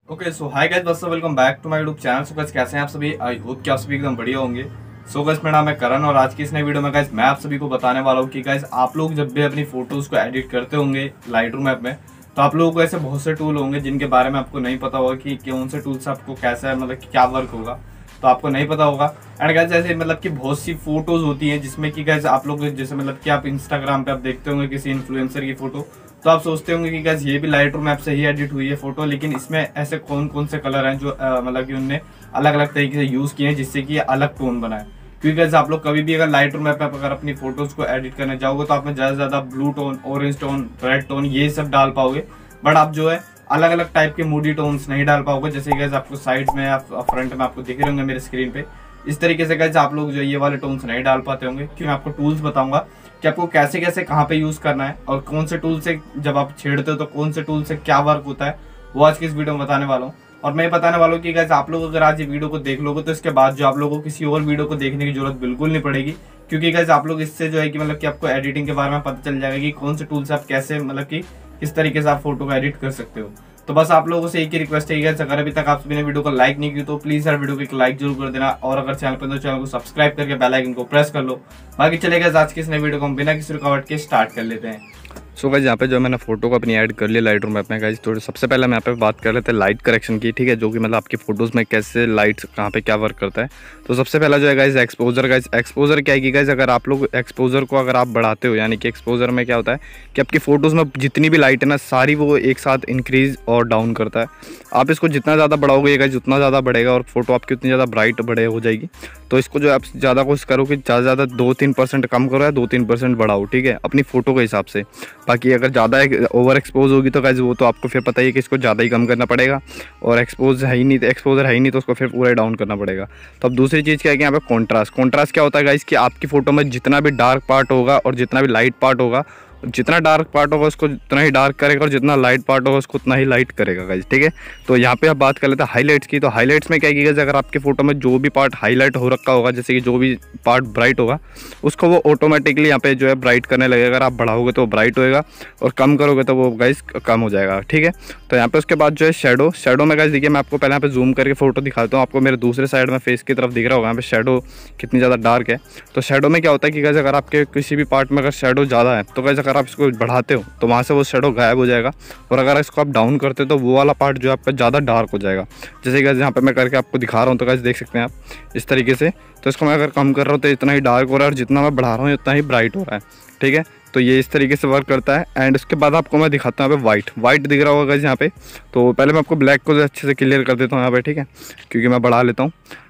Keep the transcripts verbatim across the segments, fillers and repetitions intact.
Okay so hi guys, बस welcome back to my YouTube channel. So guys कैसे हैं आप सभी? आई होप कि आप सभी एकदम बढ़िया होंगे। सो गाइस मेरा नाम है करण और आज की इस नई वीडियो में गाइस मैं आप सभी को बताने वाला हूं कि गाइस आप लोग जब भी अपनी फोटोज को एडिट करते होंगे लाइटरूम ऐप में, तो आप लोगों को ऐसे बहुत से टूल होंगे जिनके बारे में आपको नहीं पता होगा कि कौन से टूल से आपको कैसा है, मतलब क्या वर्क होगा, तो आपको नहीं पता होगा। एंड गाइस ऐसे मतलब कि बहुत सी फोटोज होती हैं जिसमें कि गाइस आप लोग जैसे मतलब कि आप इंस्टाग्राम पे आप देखते होंगे किसी इन्फ्लुएंसर की फोटो, तो आप सोचते होंगे कि गाइस ये भी लाइटरूम ऐप से ही एडिट हुई है फोटो, लेकिन इसमें ऐसे कौन कौन से कलर हैं जो अ, मतलब कि उनने अलग अलग तरीके से यूज किए हैं जिससे कि ये अलग टोन बनाए। क्योंकि गाइस आप लोग कभी भी अगर लाइटरूम ऐप पर अगर अपनी फोटोज को एडिट करने जाओगे तो आप में ज्यादा से ज्यादा blue tone, orange tone, red tone ये सब डाल पाओगे, बट आप जो है अलग अलग टाइप के मूडी टोन्स नहीं डाल पाओगे। जैसे गाइस आपको साइड में या फ्रंट में आपको दिख रहे होंगे मेरे स्क्रीन पे, इस तरीके से गाइस आप लोग जो ये वाले टोन्स नहीं डाल पाते होंगे। क्यों, मैं आपको टूल्स बताऊंगा कि आपको कैसे कैसे कहाँ पे यूज करना है और कौन से टूल से जब आप छेड़ते हो तो कौन से टूल से क्या वर्क होता है, वो आज की इस वीडियो में बताने वाला हूँ। और मैं बताने वाला हूँ कि गाइस आप लोग अगर आज ये वीडियो को देख लोगे तो इसके बाद जो आप लोगों को किसी और वीडियो को देखने की जरूरत बिल्कुल नहीं पड़ेगी, क्योंकि गाइस आप लोग इससे जो है कि मतलब कि आपको एडिटिंग के बारे में पता चल जाएगा कि कौन से टूल से आप कैसे मतलब कि किस तरीके से आप फोटो को एडिट कर सकते हो। तो बस आप लोगों से एक ही रिक्वेस्ट है कि अगर अभी तक आप सभी ने वीडियो को लाइक नहीं की तो प्लीज यार वीडियो को एक लाइक जरूर कर देना, और अगर चैनल पर तो चैनल को सब्सक्राइब करके बेल आइकन को प्रेस कर लो। बाकी चलेगा आज की इस नई वीडियो को हम बिना किसी रुकावट के स्टार्ट कर लेते हैं। सो गाइस यहाँ पे जो मैंने फोटो को अपनी ऐड कर लिया लाइटरूम ऐप में गाइस, तो सबसे पहले मैं यहाँ पे बात कर लेते हैं लाइट करेक्शन की, ठीक है, जो कि मतलब आपकी फोटोज़ में कैसे लाइट कहाँ पे क्या वर्क करता है। तो सबसे पहला जो है गाइस एक्सपोजर। गाइस एक्सपोजर क्या है कि गाइस अगर आप लोग एक्सपोजर को अगर आप बढ़ाते हो, यानी कि एक्सपोजर में क्या होता है कि आपकी फोटोज़ में जितनी भी लाइट है ना सारी वो एक साथ इंक्रीज और डाउन करता है। आप इसको जितना ज़्यादा बढ़ाओगे गाइस उतना ज़्यादा बढ़ेगा और फोटो आपकी उतनी ज़्यादा ब्राइट बढ़े हो जाएगी। तो इसको जो आप ज़्यादा कोशिश करो कि ज़्यादा ज़्यादा दो तीन परसेंट कम करो या दो तीन परसेंट बढ़ाओ, ठीक है, अपनी फोटो के हिसाब से। बाकी अगर ज़्यादा ओवर एक्सपोज होगी तो गाइस वो तो आपको फिर पता ही है कि इसको ज़्यादा ही कम करना पड़ेगा, और एक्सपोज है ही नहीं तो एक्सपोजर है ही नहीं तो उसको फिर पूरा डाउन करना पड़ेगा। तो अब दूसरी चीज़ क्या है कि यहाँ पे कॉन्ट्रास्ट। कॉन्ट्रास्ट क्या होता है गाइस कि आपकी फोटो में जितना भी डार्क पार्ट होगा और जितना भी लाइट पार्ट होगा, जितना डार्क पार्ट होगा उसको उतना ही डार्क करेगा और जितना लाइट पार्ट होगा उसको उतना ही लाइट करेगा गाइस, ठीक है। तो यहाँ पे आप बात कर लेते हैं हाईलाइट्स की। तो हाईलाइट्स में क्या है कि गाइस अगर आपके फोटो में जो भी पार्ट हाईलाइट हो रखा होगा, जैसे कि जो भी पार्ट ब्राइट होगा उसको वो ऑटोमेटिकली यहाँ पे जो है ब्राइट करने लगेगा। अगर आप बढ़ाओगे तो ब्राइट होएगा और कम करोगे तो वो गाइस कम हो जाएगा, ठीक है। तो यहाँ पे उसके बाद जो है शेडो। शेडो में गाइस देखिए मैं आपको पहले यहाँ पे जूम करके फोटो दिखाता हूँ, आपको मेरे दूसरे साइड में फेस की तरफ दिख रहा होगा यहाँ पे शेडो कितनी ज़्यादा डार्क है। तो शेडो में क्या होता है कि गाइस अगर आपके किसी भी पार्ट में अगर शेडो ज़्यादा है तो गाइस अगर आप इसको बढ़ाते हो तो वहाँ से वो शेडो गायब हो जाएगा, और अगर इसको आप डाउन करते हो तो वो वाला पार्ट जो है आपका ज़्यादा डार्क हो जाएगा। जैसे गाइस यहाँ पे मैं करके आपको दिखा रहा हूँ तो गाइस देख सकते हैं आप इस तरीके से। तो इसको मैं अगर कम कर रहा हूँ तो इतना ही डार्क हो रहा है और जितना मैं बढ़ा रहा हूँ उतना ही ब्राइट हो रहा है, ठीक है। तो ये इस तरीके से वर्क करता है। एंड उसके बाद आपको मैं दिखाता हूँ यहाँ पे वाइट वाइट दिख रहा होगा गाइस यहाँ पे। तो पहले मैं आपको ब्लैक को अच्छे से क्लियर कर देता हूँ यहाँ पे, ठीक है, क्योंकि मैं बढ़ा लेता हूँ।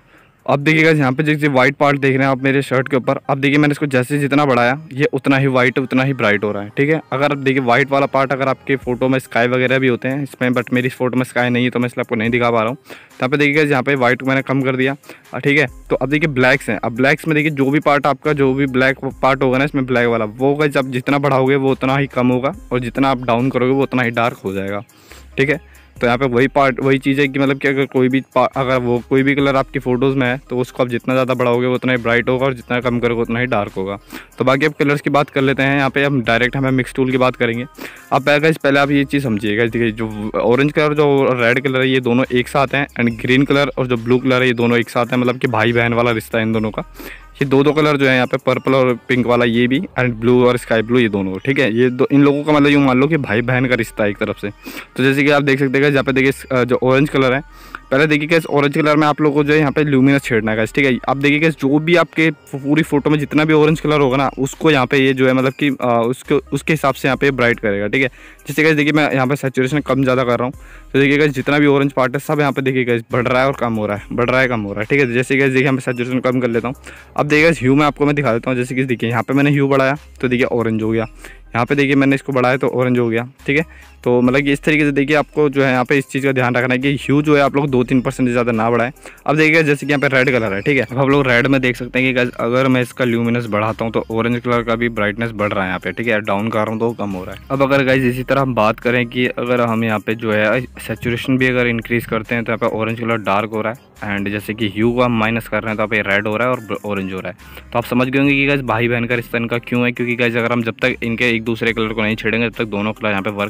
अब देखिएगा यहाँ पे जैसे वाइट पार्ट देख रहे हैं आप मेरे शर्ट के ऊपर, अब देखिए मैंने इसको जैसे जितना बढ़ाया ये उतना ही वाइट उतना ही ब्राइट हो रहा है, ठीक है। अगर आप देखिए वाइट वाला पार्ट अगर आपके फोटो में स्काई वगैरह भी होते हैं इसमें, बट मेरी फोटो में स्काई नहीं है तो मैं इसलिए आपको नहीं दिखा पा रहा हूँ। तो यहाँ पे देखिएगा यहाँ पे वाइट को मैंने कम कर दिया, ठीक है। तो अब देखिए ब्लैक्स हैं। अब ब्लैक्स में देखिए जो भी पार्ट आपका जो भी ब्लैक पार्ट होगा ना इसमें ब्लैक वाला, वो गाइस आप जितना बढ़ाओगे वो उतना ही कम होगा और जितना आप डाउन करोगे वो उतना ही डार्क हो जाएगा, ठीक है। तो यहाँ पे वही पार्ट वही चीज़ है कि मतलब कि अगर कोई भी अगर वो कोई भी कलर आपकी फ़ोटोज़ में है तो उसको आप जितना ज़्यादा बढ़ाओगे वो उतना ही ब्राइट होगा और जितना कम करोगे उतना ही डार्क होगा। तो बाकी अब कलर्स की बात कर लेते हैं। यहाँ पे हम डायरेक्ट हमें मिक्स टूल की बात करेंगे। अब पहले पहले आप ये चीज़ समझिएगा, देखिए जो ऑरेंज कलर जो रेड कलर है ये दोनों एक साथ हैं, एंड ग्रीन कलर और जो ब्लू कलर है ये दोनों एक साथ हैं, मतलब कि भाई बहन वाला रिश्ता है इन दोनों का। ये दो दो कलर जो है यहाँ पे पर्पल और पिंक वाला ये भी, एंड ब्लू और स्काई ब्लू ये दोनों, ठीक है। ये दो इन लोगों का मतलब यूँ मान लो कि भाई बहन का रिश्ता है एक तरफ से। तो जैसे कि आप देख सकते हैं यहाँ पे देखिए जो ऑरेंज कलर है, पहले देखिए कि ऑरेंज कलर में आप लोगों को जो है यहाँ पे ल्यूमिनस छेड़ना है, ठीक है। आप देखिए कि जो भी आपके पूरी फोटो में जितना भी ऑरेंज कलर होगा ना उसको यहाँ पे ये जो है मतलब कि उसको उसके हिसाब से यहाँ पे ब्राइट करेगा, ठीक है। जैसे कि देखिए मैं यहाँ पे सैचुरेशन कम ज़्यादा कर रहा हूँ, तो देखिएगा जितना भी ऑरेंज पार्ट है सब यहाँ पे देखिएगा बढ़ रहा है और कम हो रहा है, बढ़ रहा है कम हो रहा है, ठीक है। जैसे कि देखिए यहाँ पे सैचुरेशन कम कर लेता हूँ। अब देखिएगा ह्यू में आपको मैं दिखा देता हूँ। जैसे कि देखिए यहाँ पे मैंने ह्यू बढ़ाया तो देखिए ऑरेंज हो गया, यहाँ पे देखिए मैंने इसको बढ़ाया तो ऑरेंज हो गया, ठीक है। तो मतलब कि इस तरीके से देखिए आपको जो है यहाँ पे इस चीज़ का ध्यान रखना है कि ह्यू जो है आप लोग दो तीन परसेंट ज़्यादा ना बढ़ाएं। अब देखिए जैसे कि यहाँ पे रेड कलर है, ठीक है। अब आप लोग रेड में देख सकते हैं कि अगर मैं इसका ल्यूमिनस बढ़ाता हूँ तो ऑरेंज कलर का भी ब्राइटनेस बढ़ रहा है यहाँ पे, ठीक है। डाउन कर रहा हूँ तो कम हो रहा है। अब अगर गाइस इसी तरह हम बात करें कि अगर हम यहाँ पे जो है सैचुरेशन भी अगर इंक्रीज़ करते हैं तो यहाँ पे ऑरेंज कलर डार्क हो रहा है, एंड जैसे कि ह्यू को हम माइनस कर रहे हैं तो यहाँ पे रेड हो रहा है और ऑरेंज हो रहा है। तो आप समझ गए होंगे कि गाइस भाई बहन का रिश्ता इनका क्यों है, क्योंकि गाइस अगर हम जब तक इनके एक दूसरे कलर को नहीं छेड़ेंगे तब तक दोनों कलर यहाँ पे वर्क नहीं करेंगे।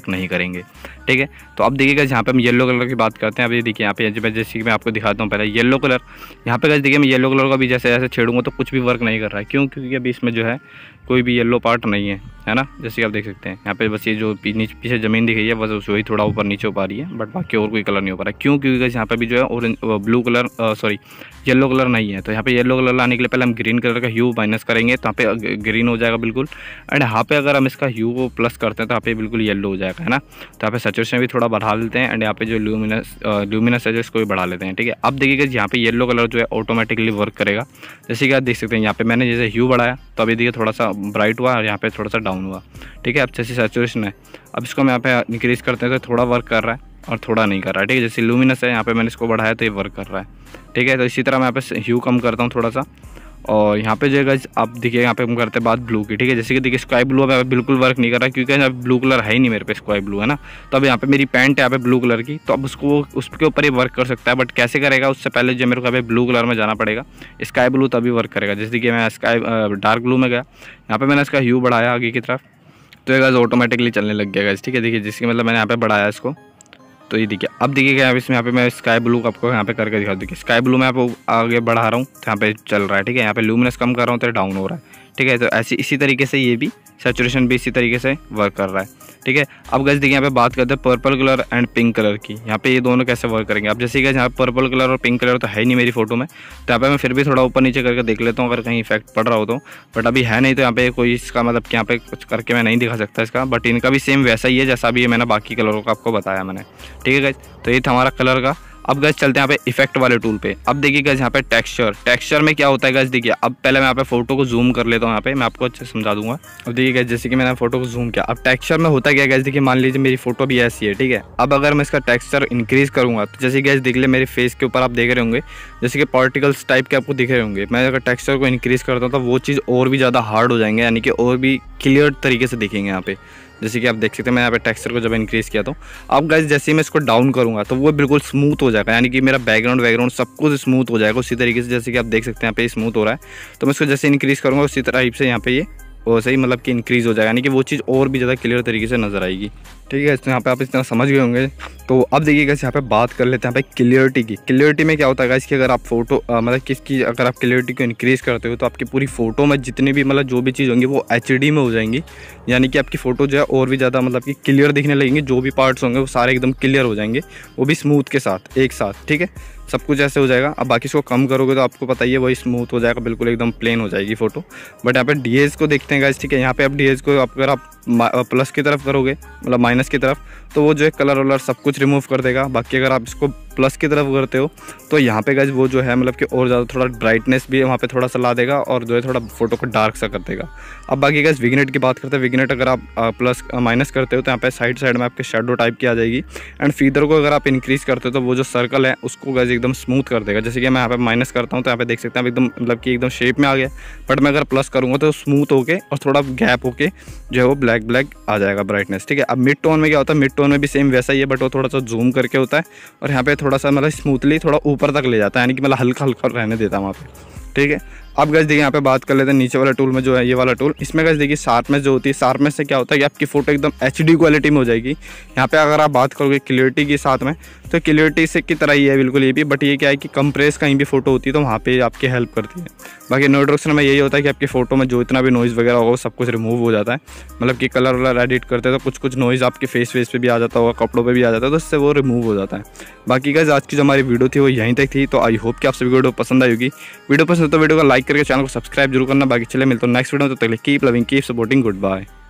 करेंगे, ठीक है। तो अब देखिएगा यहाँ पे हम येलो कलर की बात करते हैं। अभी देखिए यहाँ पे जैसे कि मैं आपको दिखाता हूँ पहले येलो कलर। यहाँ पे गाइस देखिए मैं येलो कलर का भी जैसे जैसे छेड़ूंगा तो कुछ भी वर्क नहीं कर रहा है, क्यों? क्योंकि अभी इसमें जो है कोई भी येलो पार्ट नहीं है, है ना। जैसे कि आप देख सकते हैं यहाँ पे बस ये जो नीचे पीछे ज़मीन दिख रही है बस वही थोड़ा ऊपर नीचे हो पा रही है, बट बाकी और कोई कलर नहीं हो पा रहा है। क्यों? क्योंकि गाइस यहाँ पे भी जो है orange blue colour sorry yellow colour नहीं है। तो यहाँ पे येलो कलर लाने के लिए पहले हम ग्रीन कलर का ह्यू माइनस करेंगे तो यहाँ पे ग्रीन हो जाएगा बिल्कुल। एंड यहाँ पे अगर हम इसका ह्यू को प्लस करते हैं तो यहाँ पे बिल्कुल येलो हो जाएगा, है ना। तो यहाँ पे सैचुरेशन भी थोड़ा बढ़ा लेते हैं एंड यहाँ पे जो ल्यूमिनस ल्यूमिनस है जो इसको भी बढ़ा लेते हैं, ठीक है। अब देखिएगा यहाँ पे येलो कलर जो है ऑटोमेटिकली वर्क करेगा। जैसे कि आप देख सकते हैं यहाँ पे मैंने जैसे ह्यू बढ़ाया तो अभी देखिए थोड़ा सा ब्राइट हुआ और यहाँ पे थोड़ा सा डाउन हुआ, ठीक है। अब जैसे सैचुरेशन है अब इसको हम यहाँ पे इंक्रीज करते हैं तो थोड़ा वर्क कर रहा है और थोड़ा नहीं कर रहा है, ठीक है। जैसे लुमिनस है यहाँ पे मैंने इसको बढ़ाया तो ये वर्क कर रहा है, ठीक है। तो इसी तरह मैं यहाँ पे ह्यू कम करता हूँ थोड़ा सा। और यहाँ पे जो है आप देखिए यहाँ पे हम करते हैं बात ब्लू की, ठीक है। जैसे कि देखिए स्काई ब्लू अब बिल्कुल वर्क नहीं कर रहा है क्योंकि यहाँ ब्लू कलर है ही नहीं मेरे पे, स्काई ब्लू है ना। तो अब यहाँ पे मेरी पैंट है यहाँ पे ब्लू कलर की, तो अब उसको उसके ऊपर ही वर्क कर सकता है, बट कैसे करेगा उससे पहले जो मेरे को यहाँ पे ब्लू कलर में जाना पड़ेगा, स्काई ब्लू तभी वर्क करेगा। जैसे कि मैं स्काई डार्क ब्लू में गया, यहाँ पे मैंने इसका ह्यू बढ़ाया आगे की तरफ तो ये गाइस ऑटोमेटिकली चलने लग गया गाइस, ठीक है। देखिए जिसकी मतलब मैंने यहाँ पे बढ़ाया इसको तो ये देखिए अब देखिए क्या इसमें यहाँ पे मैं स्काई ब्लू आपको यहाँ पे करके दिखा दूँ। स्काई ब्लू में यहाँ पे आगे बढ़ा रहा हूँ तो यहाँ पे चल रहा है, ठीक है। यहाँ पे ल्यूमिनस कम कर रहा हूँ तो डाउन हो रहा है, ठीक है। तो ऐसी इसी तरीके से ये भी सैचुरेशन भी इसी तरीके से वर्क कर रहा है, ठीक है। अब गाइस देखिए यहाँ पे बात करते हैं purple colour and pink colour की। यहाँ पे ये दोनों कैसे वर्क करेंगे। अब जैसे कि यहाँ पे पर्पल कलर और पिंक कलर तो है नहीं मेरी फोटो में, तो यहाँ पे मैं फिर भी थोड़ा ऊपर नीचे करके देख लेता हूँ अगर कहीं इफेक्ट पड़ रहा हो तो, बट अभी है नहीं। तो यहाँ पे कोई इसका मतलब कि यहाँ पे कुछ करके मैं नहीं दिखा सकता इसका, बट इनका भी सेम वैसा ही है जैसा भी मैंने बाकी कलरों का आपको बताया मैंने, ठीक है गाइस। तो ये था हमारा कलर का। अब गाइस चलते हैं यहाँ पे इफेक्ट वाले टूल पे। अब देखिए गाइस यहाँ पे टेक्सचर टेक्सचर में क्या होता है गाइस देखिए। अब पहले मैं यहाँ पे फोटो को जूम कर लेता हूँ, यहाँ पे मैं आपको अच्छे से समझा दूंगा। अब देखिए गाइस जैसे कि मैंने फोटो को जूम किया, अब टेक्सचर में होता क्या गाइस देखिए, मान लीजिए मेरी फोटो भी ऐसी है, ठीक है। अब अगर मैं इसका टेक्सचर इंक्रीज करूँगा तो जैसे गाइस देख ले मेरे फेस के ऊपर आप देख रहे होंगे जैसे कि पार्टिकल्स टाइप के आपको दिख रहे होंगे। मैं अगर टेक्सचर को इंक्रीज करता हूँ तो वो चीज़ और भी ज़्यादा हार्ड हो जाएंगे, यानी कि और भी क्लियर तरीके से दिखेंगे यहाँ पे। जैसे कि आप देख सकते हैं मैं यहाँ पे टेक्सचर को जब इंक्रीज़ किया तो अब गाइस जैसे ही मैं इसको डाउन करूँगा तो वो बिल्कुल स्मूथ हो जाएगा, यानी कि मेरा बैकग्राउंड बैकग्राउंड सब कुछ स्मूथ हो जाएगा उसी तरीके से। जैसे कि आप देख सकते हैं यहाँ पे स्मूथ हो रहा है, तो मैं इसको जैसे इंक्रीज़ करूँगा उसी टाइप से यहाँ पे ये वैसे ही मतलब कि इंक्रीज़ हो जाएगा, यानी कि वो चीज़ और भी ज़्यादा क्लियर तरीके से नजर आएगी, ठीक है। तो यहाँ पे आप इतना समझ गए होंगे। तो अब देखिए गाइस यहाँ पे बात कर लेते हैं यहाँ पे क्लियरिटी की। क्लियरिटी में क्या होता है गाइस कि अगर आप फोटो मतलब किसकी अगर आप क्लियरिटी को इंक्रीज़ करते हो तो आपकी पूरी फोटो में जितनी भी मतलब जो भी चीज़ होंगी वो एच डी में हो जाएंगी, यानी कि आपकी फ़ोटो जो है और भी ज़्यादा मतलब कि क्लियर दिखने लगेंगे। जो भी पार्ट्स होंगे वो सारे एकदम क्लियर हो जाएंगे, वो भी स्मूथ के साथ एक साथ, ठीक है। सब कुछ ऐसे हो जाएगा। अब बाकी इसको कम करोगे तो आपको पता ही है वही स्मूथ हो जाएगा, बिल्कुल एकदम प्लेन हो जाएगी फोटो। बट यहाँ पे डीएस को देखते हैं गाइस, ठीक है। यहाँ पे आप डीएस को अगर आप प्लस की तरफ करोगे मतलब माइनस की तरफ तो वो जो है कलर वलर सब कुछ रिमूव कर देगा। बाकी अगर आप इसको प्लस की तरफ करते हो तो यहाँ पे गाइस वो जो है मतलब कि और ज़्यादा थोड़ा ब्राइटनेस भी वहाँ पे थोड़ा सा ला देगा और जो है थोड़ा फोटो को डार्क सा कर देगा। अब बाकी गाइस विग्नेट की बात करते हैं। विग्नेट अगर आप प्लस माइनस करते हो तो यहाँ पे साइड साइड में आपके शेडो टाइप की आ जाएगी। एंड फीदर को अगर आप इंक्रीज़ करते हो तो वो जो सर्कल है उसको गाइस एकदम स्मूथ कर देगा। जैसे कि मैं यहाँ पे माइनस करता हूँ तो यहाँ पे देख सकते हैं एकदम मतलब कि एकदम शेप में आ गया। बट मैं अगर प्लस करूँगा तो स्मूथ होके और थोड़ा गैप होके जो है वो ब्लैक ब्लैक आ जाएगा ब्राइटनेस, ठीक है। अब मिड टोन में क्या होता है, मिड टोन में भी सेम वैसा ही है, बट वो थोड़ा सा जूम करके होता है और यहाँ पे थोड़ा सा मतलब स्मूथली थोड़ा ऊपर तक ले जाता है, यानी कि मतलब हल्का हल्का रहने देता है वहाँ पे, ठीक है। अब गाइस देखिए यहाँ पे बात कर लेते हैं नीचे वाला टूल में जो है ये वाला टूल। इसमें गाइस देखिए शार्पनेस जो होती है, शार्पनेस से क्या होता है कि आपकी फोटो एकदम एचडी क्वालिटी में हो जाएगी। यहाँ पे अगर आप बात करोगे क्लियरिटी के साथ में तो क्लियरिटी से की तरह ही है बिल्कुल ये भी, बट ये क्या है कि कंप्रेस कहीं भी फोटो होती है तो वहाँ पे आपकी हेल्प करती है। बाकी नो डायरेक्शन में यही होता है कि आपकी फोटो में जो इतना भी नॉइज़ वगैरह होगा सब कुछ रिमूव हो जाता है। मतलब कि कलर वलर एडिट करते हैं तो कुछ कुछ नॉइज़ आपके फेस फेस पे भी आ जाता होगा, कपड़ों पे भी आ जाता है, तो इससे वो रिमूव हो जाता है। बाकी गाइस आज की जो हमारी वीडियो थी वो यहीं तक थी। तो आई होप कि आप सभी वीडियो पसंद आई होगी। वीडियो पसंद तो वीडियो को लाइक करके चैनल को सब्सक्राइब जरूर करना। बाकी चले मिलते हैं नेक्स्ट वीडियो में, तो तक keep loving keep supporting, good bye.